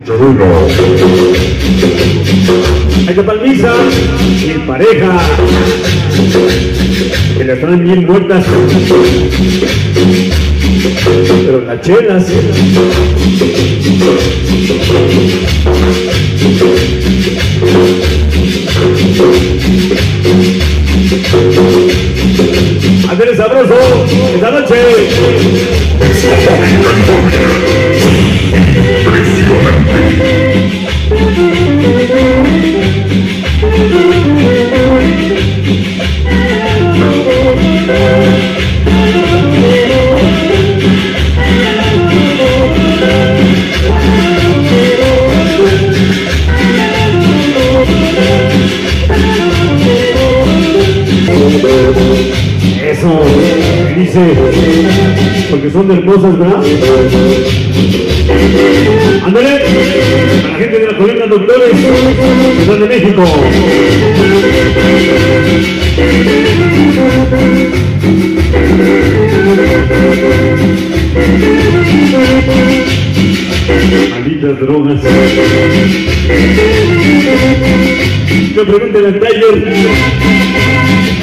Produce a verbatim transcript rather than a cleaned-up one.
Uno. Hay de palmiza, mi pareja, que le están bien muertas, pero las chelas, Andrés sabroso, esta noche. Eso, dice, porque son hermosas, ¿verdad? Ándale, a la gente de la colina Doctores, Ciudad de México. Malditas drogas. Que pregunten al taller.